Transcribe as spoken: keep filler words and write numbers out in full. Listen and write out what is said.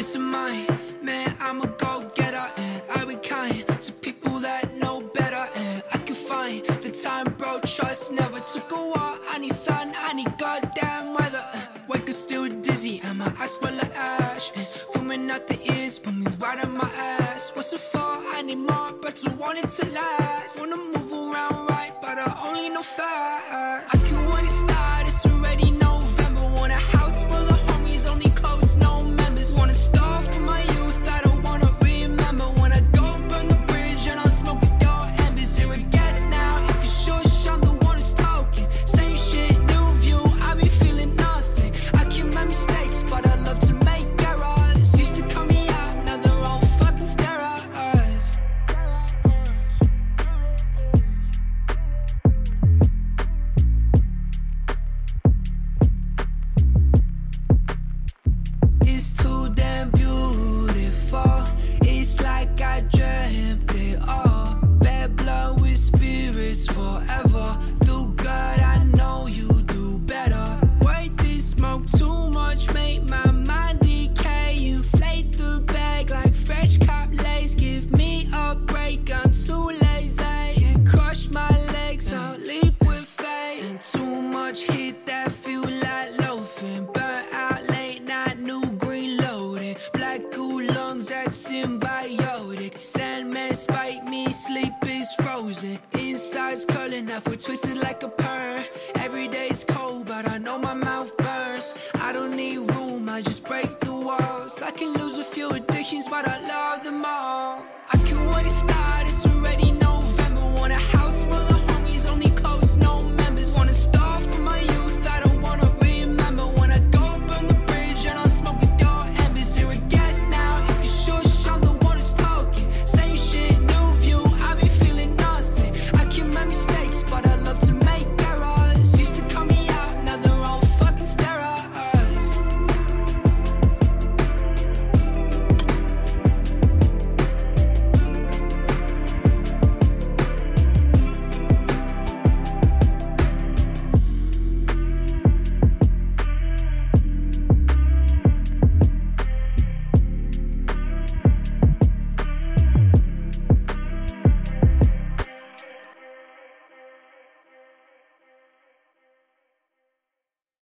It's mine, man, I'm a go-getter, and I be kind to people that know better, and I can find the time, bro, trust never. Took a walk, I need sun, I need goddamn weather. Wake up still dizzy, and my eyes full of ash, and filming out the ears, put me right on my ass. What's it for? I need more, but you want it to last. Wanna move around right, but I only know fast. I can want it start, it's already November. Want a house full of homies, only close, no members. Wanna start from my youth, I don't wanna remember. When I go burn the bridge and I'll smoke with your embers. Here a guest now, if you shush, I'm the one who's talking. Same shit, new view, I be feeling nothing. I can make mistakes, but I love to make errors. Used to call me out, now they're all fucking steroids. It's too damn beautiful. It's like I dreamt it all. Bad blood with spirits forever. Do good, I know you do better. Wait, this smoke too much, make my mind decay. Inflate the bag like fresh cop lace. Give me a break, I'm too lazy. And crush my legs, I'll leap with faith. And too much hit that feel like loafing. Burnt out late night, new green loaded. Black goo lungs, that's symbiotic. Sandman spike me, sleep is frozen. Inside's curling, I feel twisted like a perm. Every day's cold, but I know my mouth burns. I don't need room, I just break the walls. I can lose a few addictions, but I